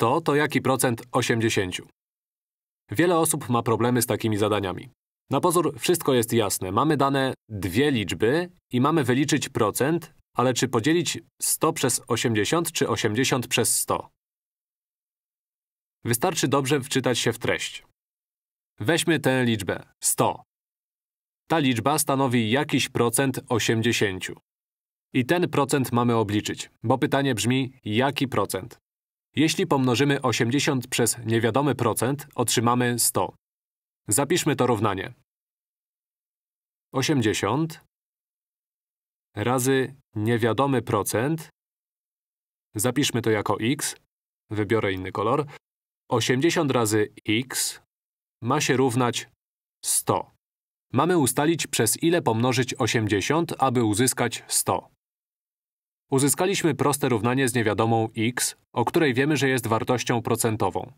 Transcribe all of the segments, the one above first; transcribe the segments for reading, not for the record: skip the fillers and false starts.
100 to jaki procent 80? Wiele osób ma problemy z takimi zadaniami. Na pozór wszystko jest jasne. Mamy dane dwie liczby i mamy wyliczyć procent, ale czy podzielić 100 przez 80 czy 80 przez 100? Wystarczy dobrze wczytać się w treść. Weźmy tę liczbę 100. Ta liczba stanowi jakiś procent 80. I ten procent mamy obliczyć, bo pytanie brzmi, jaki procent? Jeśli pomnożymy 80 przez niewiadomy procent, otrzymamy 100. Zapiszmy to równanie. 80 razy niewiadomy procent, zapiszmy to jako x, wybiorę inny kolor, 80 razy x ma się równać 100. Mamy ustalić, przez ile pomnożyć 80, aby uzyskać 100. Uzyskaliśmy proste równanie z niewiadomą x, o której wiemy, że jest wartością procentową.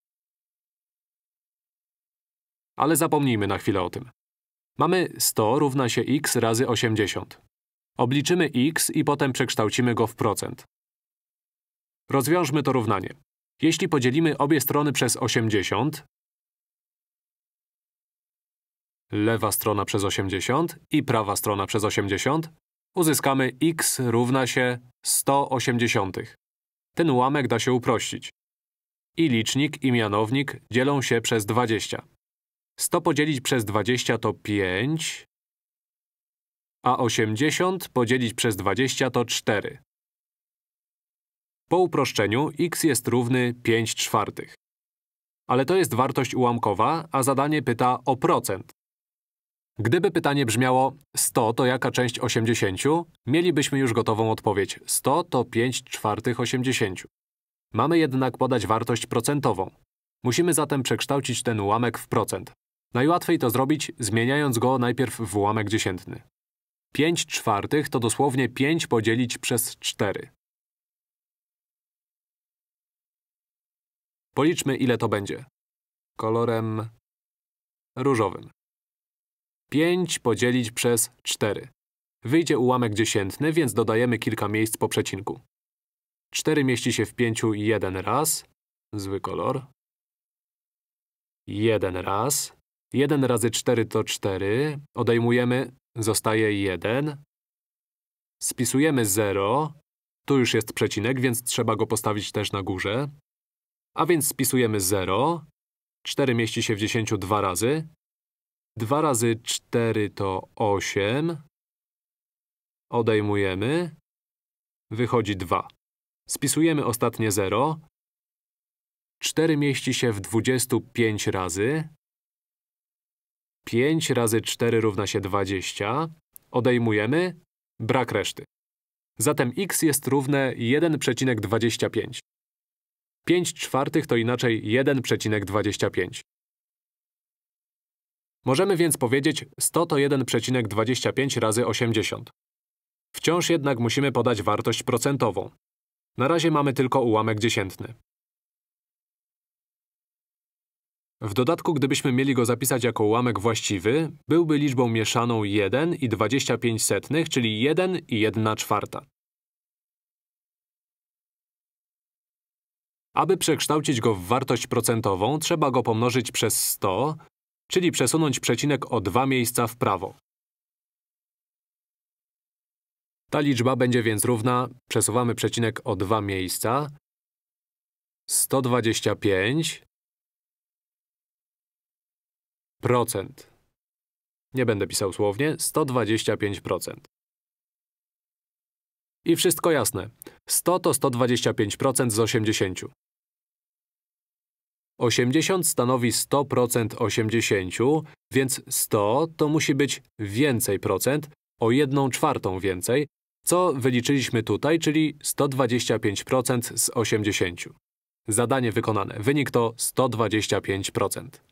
Ale zapomnijmy na chwilę o tym. Mamy 100 równa się x razy 80. Obliczymy x i potem przekształcimy go w procent. Rozwiążmy to równanie. Jeśli podzielimy obie strony przez 80, lewa strona przez 80 i prawa strona przez 80, uzyskamy x równa się 180. Ten ułamek da się uprościć. I licznik, i mianownik dzielą się przez 20. 100 podzielić przez 20 to 5, a 80 podzielić przez 20 to 4. Po uproszczeniu x jest równy 5/4. Ale to jest wartość ułamkowa, a zadanie pyta o procent. Gdyby pytanie brzmiało 100 to jaka część 80, mielibyśmy już gotową odpowiedź. 100 to 5/4 80. Mamy jednak podać wartość procentową. Musimy zatem przekształcić ten ułamek w procent. Najłatwiej to zrobić, zmieniając go najpierw w ułamek dziesiętny. 5/4 to dosłownie 5 podzielić przez 4. Policzmy, ile to będzie. Kolorem różowym. 5 podzielić przez 4. Wyjdzie ułamek dziesiętny, więc dodajemy kilka miejsc po przecinku. 4 mieści się w 5 jeden raz. Zły kolor. 1 raz. 1 razy 4 to 4. Odejmujemy, zostaje 1. Spisujemy 0. Tu już jest przecinek, więc trzeba go postawić też na górze. A więc spisujemy 0. 4 mieści się w 10 dwa razy. 2 razy 4 to 8. Odejmujemy. Wychodzi 2. Spisujemy ostatnie 0. 4 mieści się w 25 razy. 5 razy 4 równa się 20. Odejmujemy. Brak reszty. Zatem x jest równe 1,25. 5/4 to inaczej 1,25. Możemy więc powiedzieć 100 to 1,25 razy 80. Wciąż jednak musimy podać wartość procentową. Na razie mamy tylko ułamek dziesiętny. W dodatku, gdybyśmy mieli go zapisać jako ułamek właściwy, byłby liczbą mieszaną 1,25, czyli 1 i 1/4. Aby przekształcić go w wartość procentową, trzeba go pomnożyć przez 100, czyli przesunąć przecinek o 2 miejsca w prawo. Ta liczba będzie więc równa, przesuwamy przecinek o 2 miejsca, 125%. Nie będę pisał słownie, 125%. I wszystko jasne. 100 to 125% z 80. 80 stanowi 100% 80, więc 100 to musi być więcej procent, o 1/4 więcej, co wyliczyliśmy tutaj, czyli 125% z 80. Zadanie wykonane. Wynik to 125%.